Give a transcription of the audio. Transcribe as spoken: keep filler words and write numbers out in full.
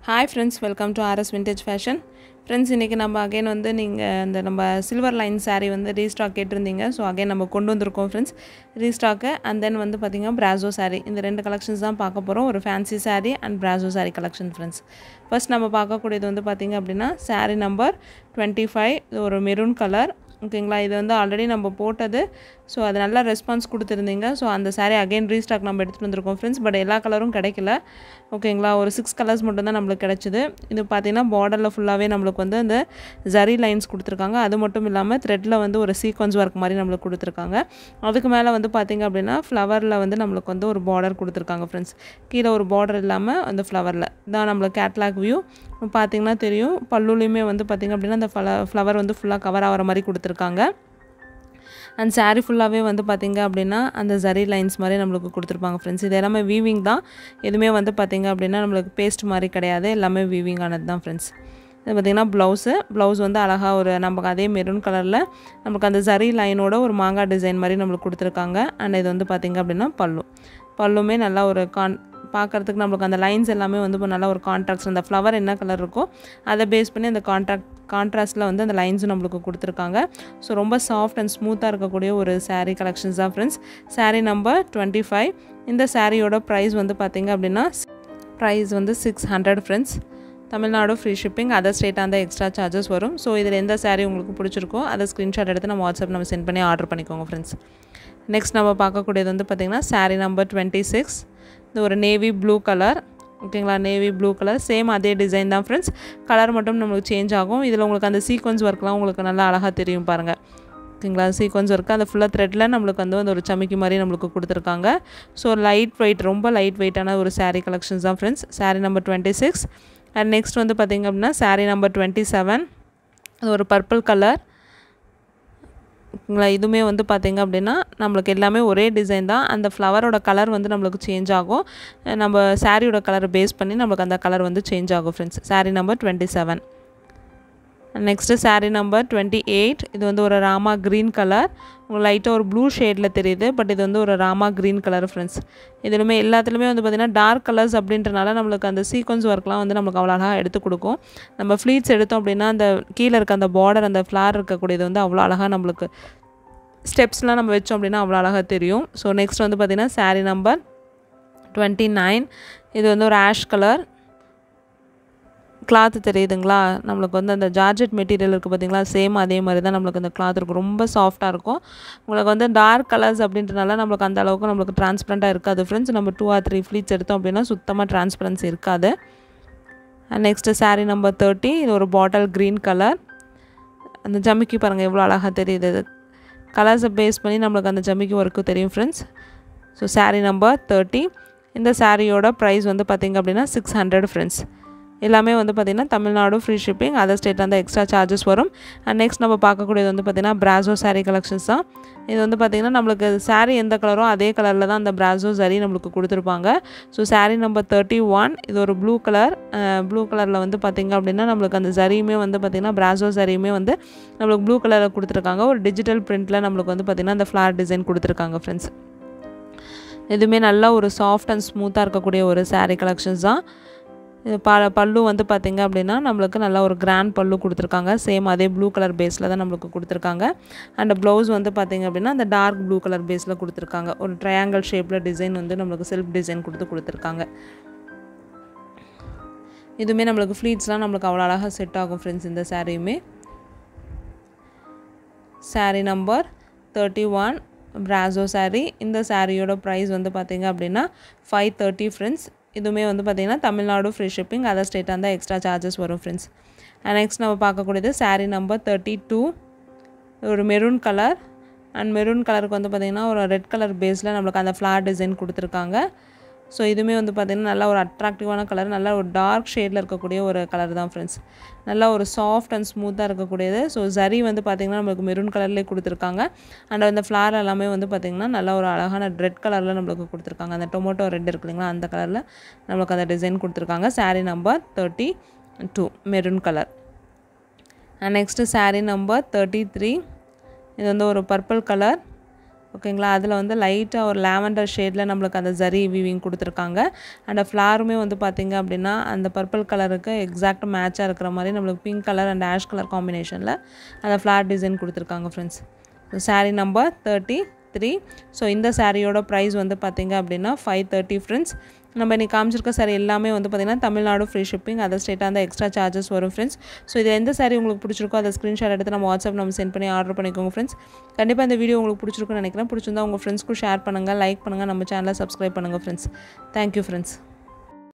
Hi friends, welcome to R S Vintage Fashion. Friends, இன்னைக்கு நம்ம again வந்து நீங்க அந்த நம்ம silver line saree வந்து restock கேட்டிருந்தீங்க. So again நம்ம கொண்டு வந்திருக்கோம் friends restock and then வந்து பாத்தீங்க Brasso saree. இந்த ரெண்டு collections தான் பார்க்க போறோம். ஒரு fancy saree and Brasso saree collection friends. First நம்ம பார்க்க கூடியது வந்து பாத்தீங்க அப்படினா saree number twenty-five. இது ஒரு maroon color. ஓகேங்களா இது வந்து ஆல்ரெடி நம்ம போட்டது சோ அது நல்ல ரெஸ்பான்ஸ் கொடுத்திருந்தீங்க சோ அந்த saree அகைன் ரீஸ்டாக் நம்ம எடுத்துட்டு வந்திருக்கோம் फ्रेंड्स பட் எல்லா கலரும் கிடைக்கல ஓகேங்களா ஒரு six கலர்ஸ் மட்டும் தான் நமக்கு கிடைச்சது இது பாத்தீங்கன்னா borderல ஃபுல்லாவே நமக்கு வந்து அந்த zari lines கொடுத்திருக்காங்க அது மட்டும் இல்லாம threadல வந்து ஒரு sequence work மாதிரி நமக்கு கொடுத்திருக்காங்க அதுக்கு மேல வந்து பாத்தீங்க அப்படினா flowerல வந்து நமக்கு வந்து ஒரு border கொடுத்திருக்காங்க फ्रेंड्स கீழ ஒரு border இல்லாம அந்த flowerல இதான் நம்ம கேட்டலாக் வியூ பாத்தீங்கன்னா தெரியும் பல்லுலயுமே வந்து பாத்தீங்க அப்படினா அந்த flower வந்து ஃபுல்லா கவர் ஆவற மாதிரி கொடுத்திருக்காங்க and saree ஃபுல்லாவே வந்து பாத்தீங்க அப்படினா அந்த zari lines மாதிரி நமக்கு கொடுத்திருப்பாங்க फ्रेंड्स இது எல்லாமே வீவிங் தான் எதுமே வந்து பாத்தீங்க அப்படினா நமக்கு பேஸ்ட் மாதிரி கிடையாது எல்லாமே வீவிங் ஆனது தான் फ्रेंड्स இது பாத்தீங்கன்னா ப்лауஸ் ப்лауஸ் வந்து அழகா ஒரு நமக்கு அதே மெரூன் கலர்ல நமக்கு அந்த zari லைனோட ஒரு மாங்கா டிசைன் மாதிரி நமக்கு கொடுத்திருக்காங்க and இது வந்து பாத்தீங்க அப்படினா பல்லு பல்லுமே நல்ல ஒரு பார்க்கிறதுக்கு நமக்கு அந்த லைன்ஸ் எல்லாமே வந்து நல்ல ஒரு கான்ட்ராஸ்ட் அந்த flower என்ன கலர் இருக்கோ அத பேஸ் பண்ணி அந்த கான்ட்ராஸ்ட் கான்ட்ராஸ்ட்ல வந்து அந்த லைன்ஸ் நமக்கு கொடுத்திருக்காங்க சோ ரொம்ப சாஃப்ட் and ஸ்மூத்தா இருக்க கூடிய ஒரு saree collections தான் फ्रेंड्स saree number twenty-five இந்த சாரியோட பிரைஸ் வந்து பாத்தீங்க அப்படினா பிரைஸ் வந்து six hundred friends Tamil Nadu free shipping other state அந்த எக்ஸ்ட்ரா சார்ஜஸ் வரும் சோ இதுல எந்த saree உங்களுக்கு பிடிச்சிருக்கோ அத ஸ்கிரீன்ஷாட் எடுத்து நம்ம வாட்ஸ்அப் நம்ம சென்ட் பண்ணி ஆர்டர் பண்ணிக்கோங்க फ्रेंड्स நெக்ஸ்ட் நம்ம பார்க்க கூடியது வந்து பாத்தீங்கன்னா saree number twenty-six இது ஒரு நேவி ப்ளூ கலர் ஓகேங்களா நேவி ப்ளூ கலர் சேம் அதே டிசைன் தான் फ्रेंड्स கலர் மட்டும் நமக்கு சேஞ்ச் ஆகும் இதுல உங்களுக்கு அந்த சீக்வென்ஸ் வர்க்லாம் உங்களுக்கு நல்லா அழகா தெரியும் பாருங்க ஓகேங்களா சீக்வென்ஸ் வர்க் அந்த ஃபுல்லா த்ரெட்ல நமக்கு வந்து ஒரு சமிக்கி மாதிரி நமக்கு கொடுத்திருக்காங்க சோ லைட் வெயிட் ரொம்ப லைட் வெயிட்டான ஒரு saree collections தான் friends saree number twenty-six and next வந்து பாத்தீங்க அப்படினா saree number twenty-seven அது ஒரு பர்பிள் கலர் இதுமே வந்து பாத்தீங்க அப்படினா நமக்கு எல்லாமே ஒரே டிசைன் தான் அந்த ஃப்ளவரோட கலர் வந்து நமக்கு சேஞ்ச் ஆகும் நம்ம சாரியோட கலர் பேஸ் பண்ணி நமக்கு அந்த கலர் வந்து சேஞ்ச் ஆகும் friends saree number twenty-seven next saree number twenty-eight இது வந்து ஒரு ராமா green கலர் உங்களுக்கு லைட்டா ஒரு ப்ளூ ஷேட்ல தெரியுது பட் இது வந்து ஒரு ராமா green கலர் फ्रेंड्स இதுலமே எல்லாத்துலயுமே வந்து பாத்தீங்கன்னா டார்க் கலர்ஸ் அப்படின்றனால நமக்கு அந்த சீக்வென்ஸ் வர்க்லாம் வந்து நமக்கு அவ்வளவு அழகா எடுத்து கொடுக்கும் நம்ம ஃப்ளீட்ஸ் எடுத்தோம் அப்படினா அந்த கீழ இருக்க அந்த border அந்த flower இருக்க கூடியது வந்து அவ்வளவு அழகா நமக்கு ஸ்டெப்ஸ்லாம் நம்ம வெச்சோம் அப்படினா அவ்வளவு அழகா தெரியும் சோ நெக்ஸ்ட் வந்து பாத்தீங்கன்னா saree number twenty-nine இது வந்து ஒரு ஆஷ் கலர் cloth தெரியுதுங்களா நமக்கு வந்து அந்த ஜார்ஜெட் மெட்டீரியல் இருக்கு பாத்தீங்களா சேம் அதே மாதிரி தான் நமக்கு அந்த cloth இருக்கு ரொம்ப சாஃப்ட்டா இருக்கும் உங்களுக்கு வந்து டார்க் கலர்ஸ் அப்படின்றனால நமக்கு அந்த அளவுக்கு நமக்கு டிரான்ஸ்பரண்டா இருக்காது फ्रेंड्स நம்ம two or three ஃப்ளீட்ஸ் எடுத்தோம் அப்படினா சுத்தமா டிரான்ஸ்பரன்சி இருக்காது and next saree number thirty இது ஒரு பாட்டில் green கலர் அந்த ஜமிக்கி பாருங்க எவ்வளவு அழகா தெரியுது கலர்ஸ் பேஸ் பண்ணி நமக்கு அந்த ஜமிக்கி வர்க் தெரியும் friends so saree number thirty இந்த சாரியோட பிரைஸ் வந்து பாத்தீங்க அப்படினா six hundred फ्रेंड्स எல்லாமே வந்து பாத்தீங்கன்னா Tamil Nadu free shipping other state அந்த எக்ஸ்ட்ரா சார்ஜஸ் வரும் and next நம்ம பார்க்க கூடியது வந்து பாத்தீங்கன்னா Brasso saree collections தான் இது வந்து பாத்தீங்கன்னா நமக்கு saree எந்த கலரோ அதே கலர்ல தான் அந்த Brasso saree நமக்கு கொடுத்திருப்பாங்க சோ saree number thirty-one இது ஒரு ப்ளூ கலர் ப்ளூ கலர்ல வந்து பாத்தீங்க அப்படினா நமக்கு அந்த சாரியுமே வந்து பாத்தீங்கன்னா Brasso சாரியுமே வந்து நமக்கு ப்ளூ கலர்ல கொடுத்திருக்காங்க ஒரு டிஜிட்டல் பிரிண்ட்ல நமக்கு வந்து பாத்தீங்கன்னா அந்த flower டிசைன் கொடுத்திருக்காங்க फ्रेंड्स இதுமே நல்ல ஒரு சாஃப்ட் and ஸ்மூத்தா இருக்க கூடிய ஒரு saree collections தான் இது பல்லு வந்து பாத்தீங்க அப்படினா நமக்கு நல்ல ஒரு கிராண்ட் பல்லு கொடுத்திருக்காங்க சேம் அதே ப்ளூ கலர் பேஸ்ல தான் நமக்கு கொடுத்திருக்காங்க and ப்лауஸ் வந்து பாத்தீங்க அப்படினா அந்த டார்க் ப்ளூ கலர் பேஸ்ல கொடுத்திருக்காங்க ஒரு ட்ரையாங்கிள் ஷேப்ல டிசைன் வந்து நமக்கு செல்ஃப் டிசைன் கொடுத்து கொடுத்திருக்காங்க இதுமே நமக்கு ஃப்ளீட்ஸ்லாம் நமக்கு அவ்வளவு அழகா செட் ஆகும் फ्रेंड्स இந்த சாரியுமே saree number thirty-one Brasso saree இந்த சாரியோட பிரைஸ் வந்து பாத்தீங்க அப்படினா five thirty फ्रेंड्स இதுமே வந்து பாத்தீங்கன்னா Tamil Nadu free shipping other state அந்த எக்ஸ்ட்ரா சார்ஜஸ் வரும் फ्रेंड्स and next நம்ம பார்க்க கூடியது saree number thirty-two ஒரு மெரூன் கலர் and மெரூன் கலருக்கு வந்து பாத்தீங்கன்னா ஒரு ரெட் கலர் பேஸ்ல நமக்கு அந்த flower டிசைன் கொடுத்திருக்காங்க சோ இதுமே வந்து பாத்தீங்கன்னா நல்ல ஒரு அட்ராக்டிவான கலர் நல்ல ஒரு டார்க் ஷேட்ல இருக்க கூடிய ஒரு கலர் தான் फ्रेंड्स நல்ல ஒரு சாஃப்ட் and ஸ்மூத்தா இருக்க கூடியது சோ zari வந்து பாத்தீங்கன்னா நமக்கு மெரூன் கலர்லயே கொடுத்திருக்காங்க and அந்த flower எல்லாமே வந்து பாத்தீங்கன்னா நல்ல ஒரு அழகான ரெட் கலர்ல நமக்கு கொடுத்திருக்காங்க அந்த டொமேட்டோ ரெட் இருக்குங்களா அந்த கலர்ல நமக்கு அந்த டிசைன் கொடுத்திருக்காங்க saree number thirty-two maroon colour and next saree number thirty-three இது வந்து ஒரு பர்பிள் கலர் ஓகேங்களா. அதில் வந்து லைட்டாக ஒரு லாவெண்டர் ஷேடில் நம்மளுக்கு அந்த ஜரி வீவிங் கொடுத்துருக்காங்க. அண்ட் ஃப்ளாருமே வந்து பார்த்திங்க அப்படின்னா அந்த பர்பிள் கலருக்கு எக்ஸாக்ட் மேட்சாக இருக்கிற மாதிரி நம்மளுக்கு pink colour and ash colour காம்பினேஷனில் அந்த ஃப்ளார் டிசைன் கொடுத்துருக்காங்க friends. So sari number thirty three. So இந்த சாரியோட ப்ரைஸ் வந்து பார்த்திங்க அப்படின்னா ஃபைவ் தேர்ட்டி ஃப்ரெண்ட்ஸ். நம்ம இன்றைக்கி காமிச்சிருக்க சாரி எல்லாமே வந்து பார்த்திங்கன்னா தமிழ்நாடு ஃப்ரீ ஷிப்பிங், அதர் ஸ்டேட்டாக அந்த எக்ஸ்ட்ரா சார்ஜஸ் வரும் ஃப்ரெண்ட்ஸ். ஸோ இதில் எந்த சாரி உங்களுக்கு பிடிச்சிருக்கோ அதை ஸ்க்ரீன்ஷாட் எடுத்து நம்ம வாட்ஸ்அப் நம்ம சென்ட் பண்ணி ஆர்டர் பண்ணிக்கோங்க ஃப்ரெண்ட்ஸ். கண்டிப்பாக இந்த வீடியோ உங்களுக்கு பிடிச்சிருக்குன்னு நினைக்கிறேன். பிடிச்சிருந்தா உங்கள் ஃப்ரெண்ட்ஸ்க்கும் ஷேர் பண்ணுங்கள், லைக் பண்ணுங்கள், நம்ம சேனலை சப்ஸ்கிரைப் பண்ணுங்கள் ஃப்ரெண்ட்ஸ். Thank you friends.